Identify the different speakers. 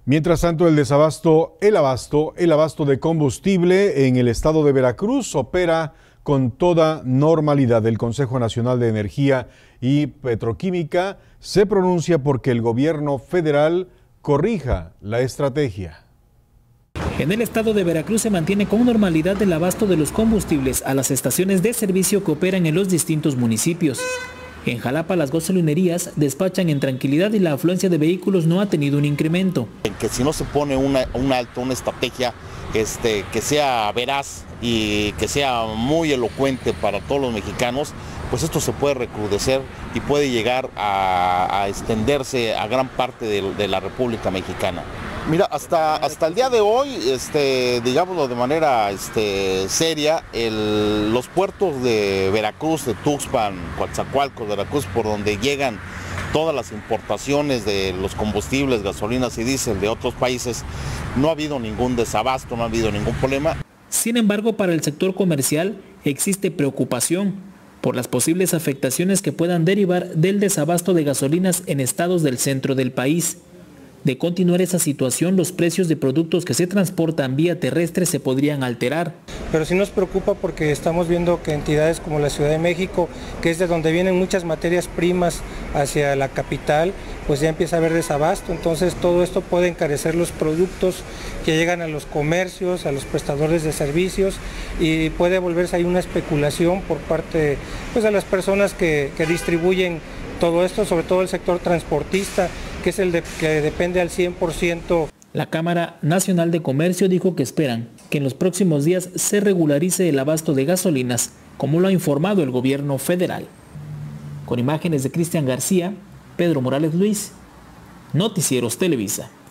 Speaker 1: Mientras tanto, el abasto de combustible en el estado de Veracruz opera con toda normalidad. El Consejo Nacional de Energía y Petroquímica se pronuncia porque el gobierno federal corrija la estrategia.
Speaker 2: En el estado de Veracruz se mantiene con normalidad el abasto de los combustibles a las estaciones de servicio que operan en los distintos municipios. En Jalapa las gasolinerías despachan en tranquilidad y la afluencia de vehículos no ha tenido un incremento.
Speaker 3: Que si no se pone un alto, una estrategia que sea veraz y que sea muy elocuente para todos los mexicanos, pues esto se puede recrudecer y puede llegar a extenderse a gran parte de la República Mexicana. Mira, hasta el día de hoy, digámoslo de manera seria, los puertos de Veracruz, de Tuxpan, Coatzacoalcos, Veracruz, por donde llegan todas las importaciones de los combustibles, gasolinas y diésel de otros países, no ha habido ningún desabasto, no ha habido ningún problema.
Speaker 2: Sin embargo, para el sector comercial existe preocupación por las posibles afectaciones que puedan derivar del desabasto de gasolinas en estados del centro del país. De continuar esa situación, los precios de productos que se transportan vía terrestre se podrían alterar.
Speaker 4: Pero sí nos preocupa porque estamos viendo que entidades como la Ciudad de México, que es de donde vienen muchas materias primas hacia la capital, pues ya empieza a haber desabasto. Entonces todo esto puede encarecer los productos que llegan a los comercios, a los prestadores de servicios, y puede volverse ahí una especulación por parte de las personas que distribuyen todo esto, sobre todo el sector transportista, que es el que depende al 100%.
Speaker 2: La Cámara Nacional de Comercio dijo que esperan que en los próximos días se regularice el abasto de gasolinas, como lo ha informado el gobierno federal. Con imágenes de Cristian García, Pedro Morales Luis, Noticieros Televisa.